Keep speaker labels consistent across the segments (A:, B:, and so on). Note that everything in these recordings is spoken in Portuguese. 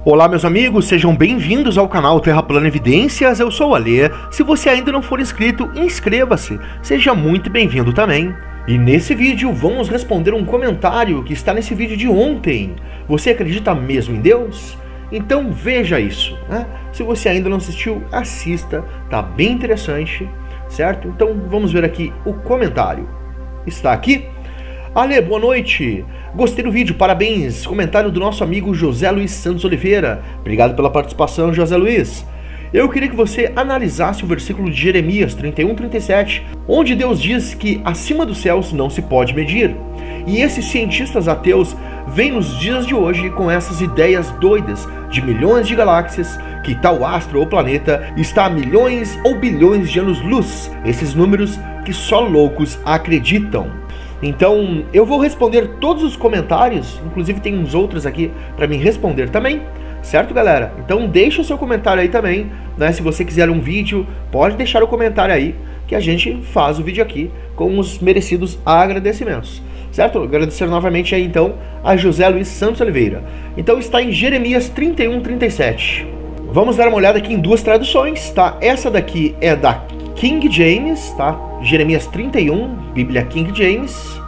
A: Olá meus amigos, sejam bem-vindos ao canal Terra Plana Evidências, eu sou o Alê. Se você ainda não for inscrito, inscreva-se, seja muito bem-vindo também. E nesse vídeo vamos responder um comentário que está nesse vídeo de ontem. Você acredita mesmo em Deus? Então veja isso, né? Se você ainda não assistiu, assista, tá bem interessante, certo? Então vamos ver aqui o comentário. Está aqui? Ale, boa noite. Gostei do vídeo, parabéns. Comentário do nosso amigo José Luiz Santos Oliveira. Obrigado pela participação, José Luiz. Eu queria que você analisasse o versículo de Jeremias 31:37, onde Deus diz que acima dos céus não se pode medir. E esses cientistas ateus vêm nos dias de hoje com essas ideias doidas de milhões de galáxias, que tal astro ou planeta está a milhões ou bilhões de anos-luz. Esses números que só loucos acreditam. Então, eu vou responder todos os comentários, inclusive tem uns outros aqui para me responder também, certo, galera? Então, deixa o seu comentário aí também, né? Se você quiser um vídeo, pode deixar o comentário aí, que a gente faz o vídeo aqui com os merecidos agradecimentos, certo? Agradecer novamente aí, então, a José Luiz Santos Oliveira. Então, está em Jeremias 31:37. Vamos dar uma olhada aqui em duas traduções, tá? Essa daqui é da King James, tá? Jeremias 31, Bíblia King James,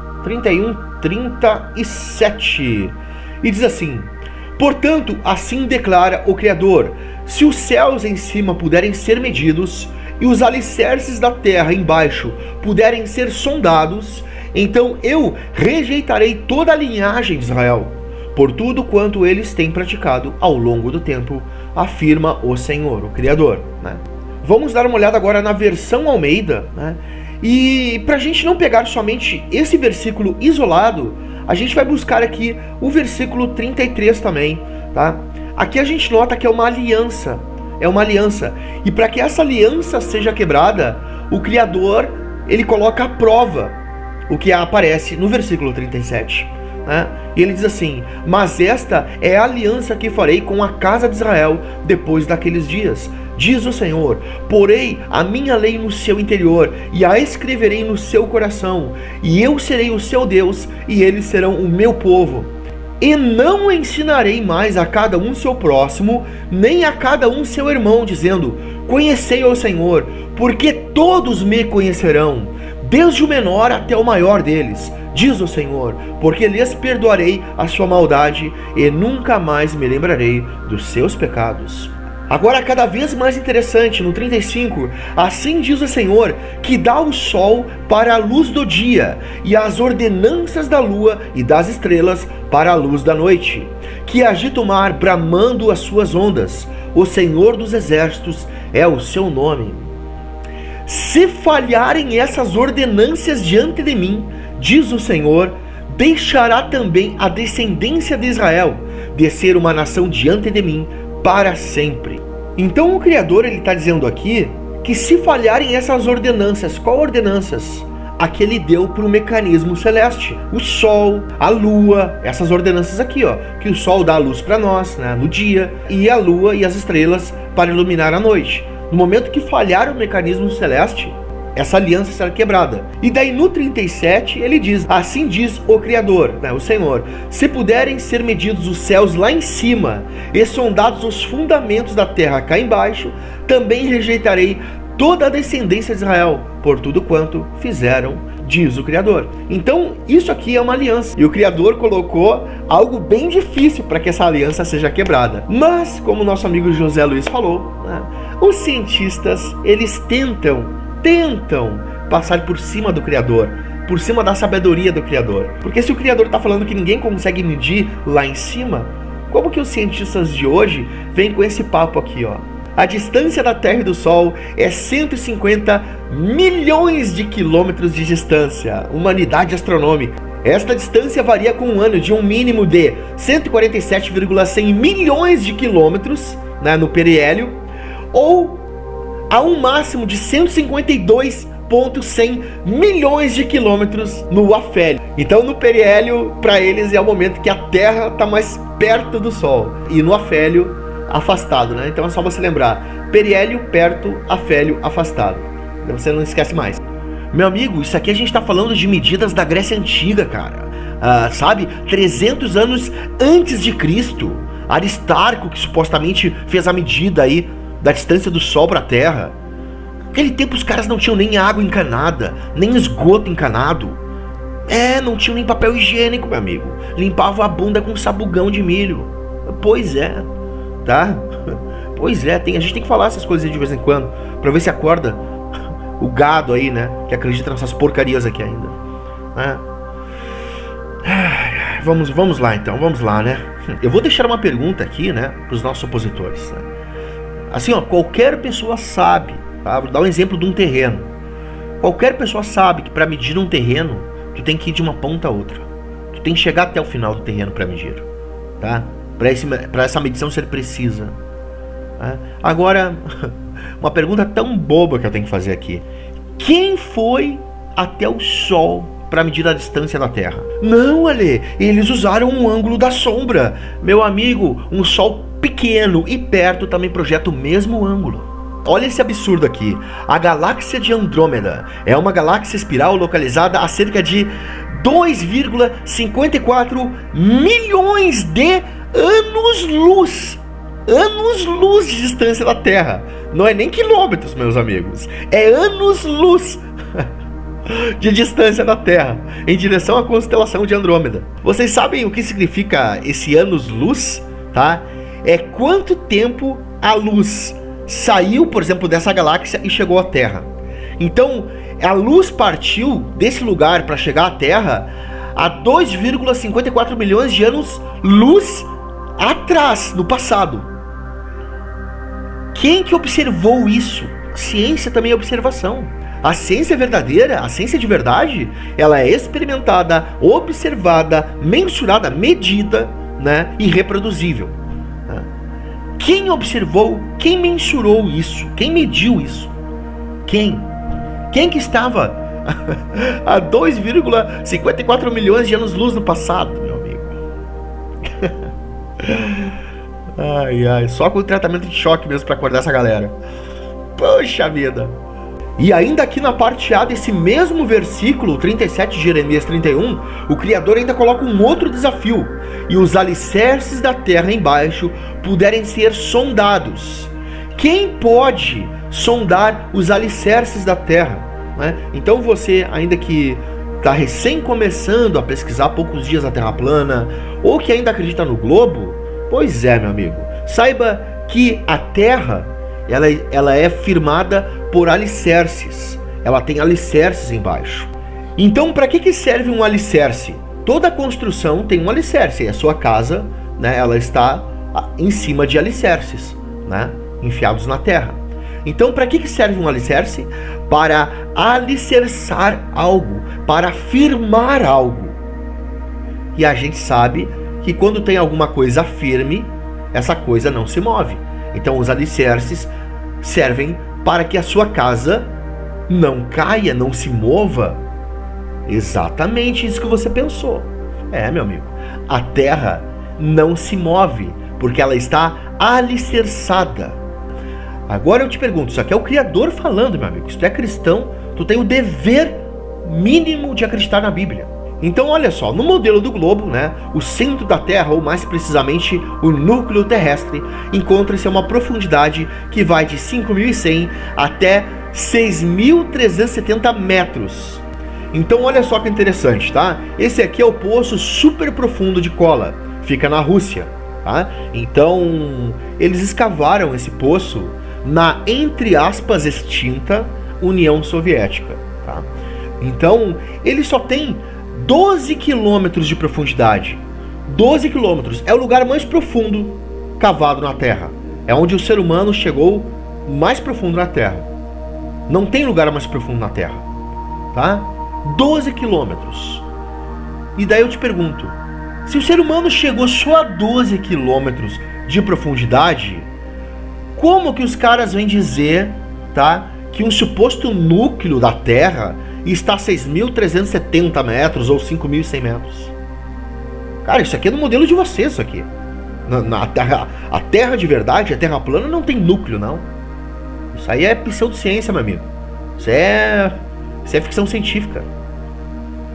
A: 31:37. E diz assim: portanto, assim declara o Criador, se os céus em cima puderem ser medidos, e os alicerces da terra embaixo puderem ser sondados, então eu rejeitarei toda a linhagem de Israel, por tudo quanto eles têm praticado ao longo do tempo, afirma o Senhor, o Criador, né? Vamos dar uma olhada agora na versão Almeida, né? E para a gente não pegar somente esse versículo isolado, a gente vai buscar aqui o versículo 33 também, tá? Aqui a gente nota que é uma aliança, e para que essa aliança seja quebrada, o Criador, ele coloca à prova o que aparece no versículo 37, né? E ele diz assim: mas esta é a aliança que farei com a casa de Israel depois daqueles dias, diz o Senhor, porei a minha lei no seu interior e a escreverei no seu coração, e eu serei o seu Deus e eles serão o meu povo. E não ensinarei mais a cada um seu próximo, nem a cada um seu irmão, dizendo: conhecei o Senhor, porque todos me conhecerão, desde o menor até o maior deles, diz o Senhor, porque lhes perdoarei a sua maldade e nunca mais me lembrarei dos seus pecados. Agora, cada vez mais interessante, no 35, assim diz o Senhor, que dá o sol para a luz do dia, e as ordenanças da lua e das estrelas para a luz da noite, que agita o mar bramando as suas ondas, o Senhor dos exércitos é o seu nome. Se falharem essas ordenâncias diante de mim, diz o Senhor, deixará também a descendência de Israel de ser uma nação diante de mim para sempre. Então o Criador, ele está dizendo aqui que se falharem essas ordenanças, qual ordenanças? A que ele deu para o mecanismo celeste, o sol, a lua, essas ordenanças aqui, ó, que o sol dá a luz para nós, né, no dia, e a lua e as estrelas para iluminar a noite. No momento que falhar o mecanismo celeste, essa aliança será quebrada. E daí no 37 ele diz: assim diz o Criador, né, o Senhor, se puderem ser medidos os céus lá em cima e sondados os fundamentos da terra cá embaixo, também rejeitarei toda a descendência de Israel, por tudo quanto fizeram, diz o Criador. Então isso aqui é uma aliança, e o Criador colocou algo bem difícil para que essa aliança seja quebrada. Mas, como nosso amigo José Luiz falou, né, os cientistas, eles tentam passar por cima do Criador, por cima da sabedoria do Criador. Porque se o Criador está falando que ninguém consegue medir lá em cima, como que os cientistas de hoje vêm com esse papo aqui, ó? A distância da Terra e do Sol é 150 milhões de quilômetros de distância, uma unidade astronômica. Esta distância varia com um ano de um mínimo de 147,100 milhões de quilômetros, né, no periélio, ou a um máximo de 152,100 milhões de quilômetros no afélio. Então no periélio, para eles, é o momento que a Terra está mais perto do Sol, e no afélio, afastado, né? Então é só você lembrar: periélio perto, afélio afastado. Então você não esquece mais. Meu amigo, isso aqui a gente está falando de medidas da Grécia Antiga, cara. Sabe? 300 anos antes de Cristo. Aristarco, que supostamente fez a medida aí da distância do Sol para a Terra. Naquele tempo os caras não tinham nem água encanada, nem esgoto encanado. Não tinham nem papel higiênico, meu amigo. Limpavam a bunda com sabugão de milho. Pois é, tá? Pois é, a gente tem que falar essas coisas de vez em quando, pra ver se acorda o gado aí, né? Que acredita nessas porcarias aqui ainda. Vamos lá então, vamos lá, né? Eu vou deixar uma pergunta aqui, né, pros nossos opositores, né? Assim, ó, qualquer pessoa sabe, tá? Vou dar um exemplo de um terreno. Qualquer pessoa sabe que para medir um terreno, tu tem que ir de uma ponta a outra. Tu tem que chegar até o final do terreno para medir, tá? Para essa medição ser precisa. Tá? Agora, uma pergunta tão boba que eu tenho que fazer aqui. Quem foi até o Sol para medir a distância da Terra? Não, Ale, eles usaram um ângulo da sombra. Meu amigo, um Sol pequeno e perto também projeta o mesmo ângulo. Olha esse absurdo aqui. A galáxia de Andrômeda é uma galáxia espiral localizada a cerca de 2,54 milhões de anos-luz. Anos-luz de distância da Terra. Não é nem quilômetros, meus amigos. É anos-luz de distância da Terra em direção à constelação de Andrômeda. Vocês sabem o que significa esse anos-luz, tá? É quanto tempo a luz saiu, por exemplo, dessa galáxia e chegou à Terra. Então, a luz partiu desse lugar para chegar à Terra há 2,54 milhões de anos-luz atrás, no passado. Quem que observou isso? Ciência também é observação. A ciência verdadeira, a ciência de verdade, ela é experimentada, observada, mensurada, medida, né, e reproduzível. Quem observou, quem mensurou isso? Quem mediu isso? Quem? Quem que estava a 2,54 milhões de anos-luz no passado, meu amigo? Ai, só com o tratamento de choque mesmo para acordar essa galera. Poxa vida. E ainda aqui na parte A desse mesmo versículo 37 de Jeremias 31, o Criador ainda coloca um outro desafio: e os alicerces da terra embaixo puderem ser sondados. Quem pode sondar os alicerces da terra, né? Então você, ainda que está recém começando a pesquisar há poucos dias a Terra plana, ou que ainda acredita no globo, pois é, meu amigo, saiba que a Terra ela é firmada por alicerces. Ela tem alicerces embaixo. Então, para que serve um alicerce? Toda construção tem um alicerce. E a sua casa, né, ela está em cima de alicerces, né, enfiados na terra. Então, para que serve um alicerce? Para alicerçar algo, para firmar algo. E a gente sabe que quando tem alguma coisa firme, essa coisa não se move. Então, os alicerces servem para que a sua casa não caia, não se mova. Exatamente isso que você pensou. Meu amigo, a terra não se move porque ela está alicerçada. Agora eu te pergunto, isso aqui é o Criador falando, meu amigo. Se tu é cristão, tu tem o dever mínimo de acreditar na Bíblia. Então olha só, no modelo do globo, né, o centro da Terra, ou mais precisamente o núcleo terrestre, encontra-se a uma profundidade que vai de 5.100 até 6.370 metros. Então olha só que interessante, tá? Esse aqui é o poço super profundo de Kola, fica na Rússia, tá? Então eles escavaram esse poço na, entre aspas, extinta União Soviética, tá? Então ele só tem 12 quilômetros de profundidade. 12 quilômetros. É o lugar mais profundo cavado na Terra. É onde o ser humano chegou mais profundo na Terra. Não tem lugar mais profundo na Terra, tá? 12 quilômetros. E daí eu te pergunto, se o ser humano chegou só a 12 quilômetros de profundidade, como que os caras vêm dizer, tá, que um suposto núcleo da Terra está a 6.370 metros ou 5.100 metros? Cara, isso aqui é no modelo de vocês, isso aqui. A Terra de verdade, a Terra plana, não tem núcleo, não. Isso aí é pseudociência, meu amigo. Isso é ficção científica.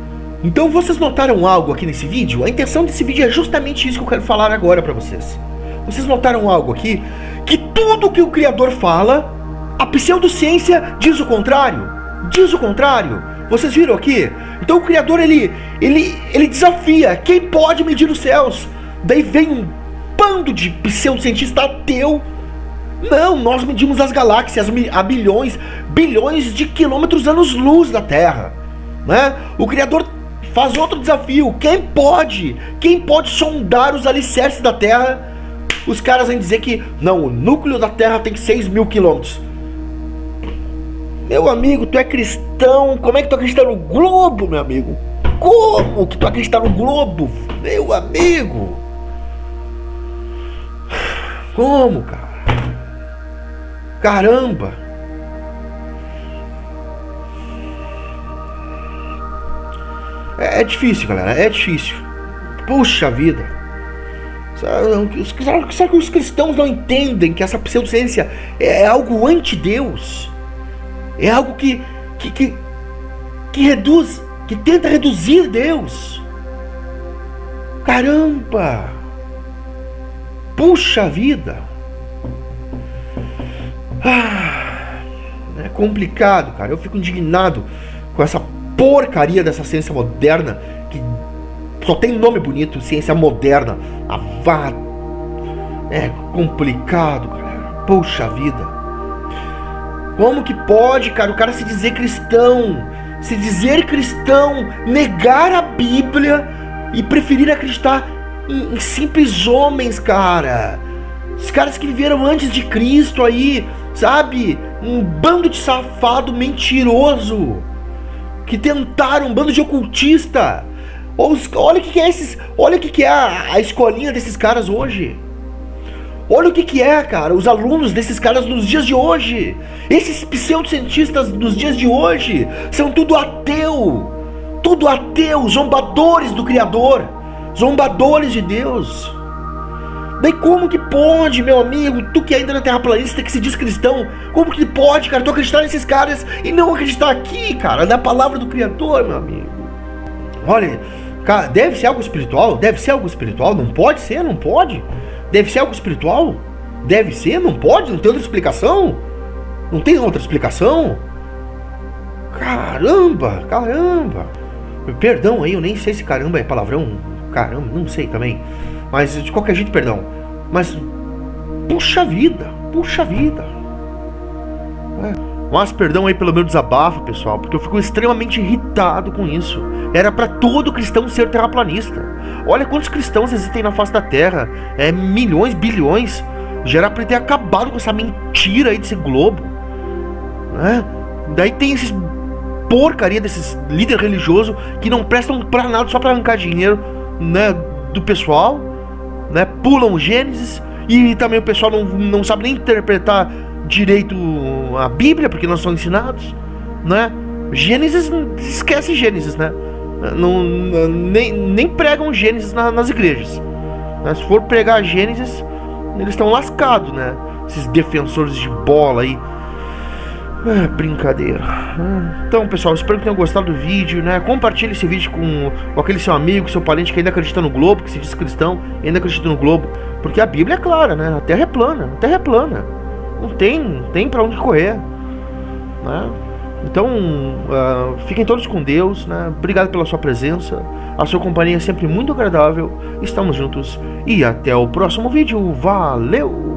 A: Então vocês notaram algo aqui nesse vídeo? A intenção desse vídeo é justamente isso que eu quero falar agora pra vocês. Vocês notaram algo aqui? Que tudo que o Criador fala, a pseudociência diz o contrário. Diz o contrário. Vocês viram aqui? Então o Criador, ele desafia. Quem pode medir os céus? Daí vem um bando de pseudocientista ateu. Não, nós medimos as galáxias a bilhões de quilômetros anos-luz da Terra, né? O Criador faz outro desafio. Quem pode sondar os alicerces da Terra? Os caras vêm dizer que não, o núcleo da Terra tem 6.000 quilômetros. Meu amigo, tu é cristão? Como é que tu acredita no globo, meu amigo? Como que tu acredita no globo, meu amigo? Como, cara? Caramba! É difícil, galera, é difícil. Puxa vida. Será que os cristãos não entendem que essa pseudociência é algo anti-Deus? É algo que reduz, que tenta reduzir Deus. Caramba! Puxa vida! É complicado, cara. Eu fico indignado com essa porcaria dessa ciência moderna que só tem nome bonito, ciência moderna. É complicado, cara. Puxa vida. Como que pode, cara, o cara se dizer cristão, negar a Bíblia e preferir acreditar em simples homens, cara? Os caras que viveram antes de Cristo aí, sabe? Um bando de safado mentiroso que tentaram, um bando de ocultista. Olha o que é esses, olha o que é a escolinha desses caras hoje. Olha o que é, cara, os alunos desses caras nos dias de hoje. Esses pseudocientistas nos dias de hoje são tudo ateu, zombadores do Criador, zombadores de Deus. Daí como que pode, meu amigo, tu que ainda não é terraplanista, que se diz cristão, como que pode, cara, tu acreditar nesses caras e não acreditar aqui, cara, na palavra do Criador, meu amigo? Olha, cara, deve ser algo espiritual? Deve ser algo espiritual? Não pode ser? Não pode? Deve ser algo espiritual? Deve ser? Não pode? Não tem outra explicação? Não tem outra explicação? Caramba! Perdão aí, eu nem sei se caramba é palavrão. Caramba, não sei também. Mas de qualquer jeito, perdão. Mas, puxa vida. Mas perdão aí pelo meu desabafo, pessoal, porque eu fico extremamente irritado com isso. Era pra todo cristão ser terraplanista. Olha quantos cristãos existem na face da Terra. Milhões, bilhões. Já era pra ter acabado com essa mentira aí desse globo, né? Daí tem esses porcaria desses líderes religiosos que não prestam pra nada, só pra arrancar dinheiro, né, do pessoal, né? Pulam Gênesis. E também o pessoal não sabe nem interpretar direito a Bíblia, porque não são ensinados, né? Gênesis, esquece Gênesis, né? Nem pregam Gênesis nas igrejas, né? Se for pregar Gênesis, eles estão lascados, né? Esses defensores de bola aí. Brincadeira. Então, pessoal, espero que tenham gostado do vídeo, né? Compartilhe esse vídeo com aquele seu amigo, seu parente que ainda acredita no globo, que se diz cristão e ainda acredita no globo, porque a Bíblia é clara, né? A Terra é plana, não tem pra onde correr, né? Então, fiquem todos com Deus, né? Obrigado pela sua presença. A sua companhia é sempre muito agradável. Estamos juntos e até o próximo vídeo. Valeu!